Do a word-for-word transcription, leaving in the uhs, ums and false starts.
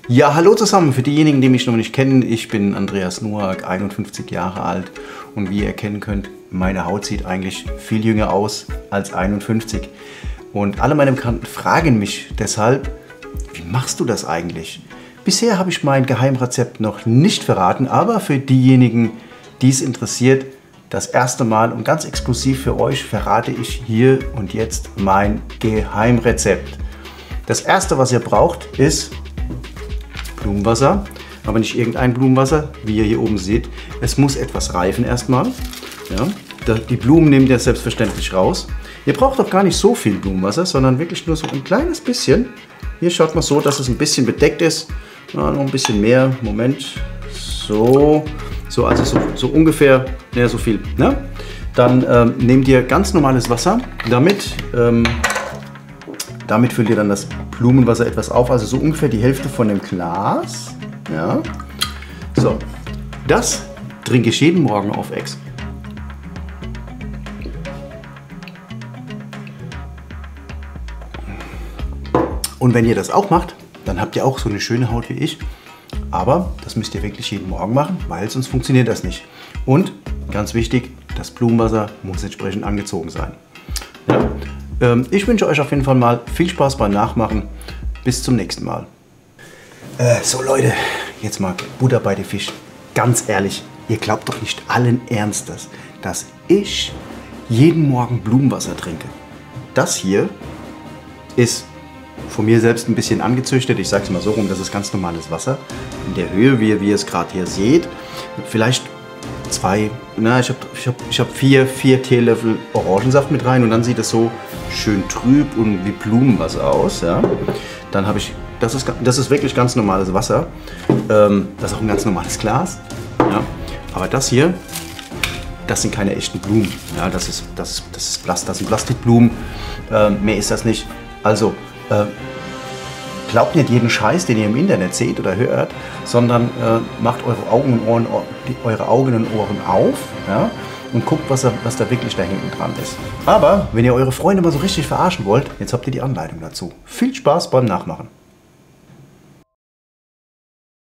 Ja, hallo zusammen. Für diejenigen, die mich noch nicht kennen, ich bin Andreas Noack, einundfünfzig Jahre alt und wie ihr erkennen könnt, meine Haut sieht eigentlich viel jünger aus als einundfünfzig. Und alle meine Bekannten fragen mich deshalb, wie machst du das eigentlich? Bisher habe ich mein Geheimrezept noch nicht verraten, aber für diejenigen, die es interessiert, das erste Mal und ganz exklusiv für euch verrate ich hier und jetzt mein Geheimrezept. Das erste, was ihr braucht, ist Blumenwasser, aber nicht irgendein Blumenwasser, wie ihr hier oben seht. Es muss etwas reifen erstmal. Ja, die Blumen nehmt ihr selbstverständlich raus. Ihr braucht auch gar nicht so viel Blumenwasser, sondern wirklich nur so ein kleines bisschen. Hier schaut mal so, dass es ein bisschen bedeckt ist. Ja, noch ein bisschen mehr. Moment. So, so also so, so ungefähr, ja, so viel. Ne? Dann ähm, nehmt ihr ganz normales Wasser. Damit, ähm, damit füllt ihr dann das Blumenwasser etwas auf, also so ungefähr die Hälfte von dem Glas. Ja. So, das trinke ich jeden Morgen auf Ex. Und wenn ihr das auch macht, dann habt ihr auch so eine schöne Haut wie ich. Aber das müsst ihr wirklich jeden Morgen machen, weil sonst funktioniert das nicht. Und ganz wichtig, das Blumenwasser muss entsprechend angezogen sein. Ja. Ähm, ich wünsche euch auf jeden Fall mal viel Spaß beim Nachmachen. Bis zum nächsten Mal. Äh, so Leute, jetzt mal Butter bei den Fisch. Ganz ehrlich, ihr glaubt doch nicht allen Ernstes, dass ich jeden Morgen Blumenwasser trinke. Das hier ist von mir selbst ein bisschen angezüchtet. Ich sage es mal so rum, das ist ganz normales Wasser. In der Höhe, wie, wie ihr es gerade hier seht. Vielleicht zwei, na, ich habe ich hab, ich hab vier, vier Teelöffel Orangensaft mit rein und dann sieht es so schön trüb und wie Blumenwasser aus. Ja. Dann habe ich, das ist, das ist wirklich ganz normales Wasser. Ähm, das ist auch ein ganz normales Glas. Ja. Aber das hier, das sind keine echten Blumen. Ja, das, ist, das, das, ist Plast, das sind Plastikblumen. Ähm, mehr ist das nicht. Also, äh, glaubt nicht jeden Scheiß, den ihr im Internet seht oder hört, sondern äh, macht eure Augen und Ohren, eure Augen und Ohren auf, ja, und guckt, was da, was da wirklich da hinten dran ist. Aber wenn ihr eure Freunde mal so richtig verarschen wollt, jetzt habt ihr die Anleitung dazu. Viel Spaß beim Nachmachen.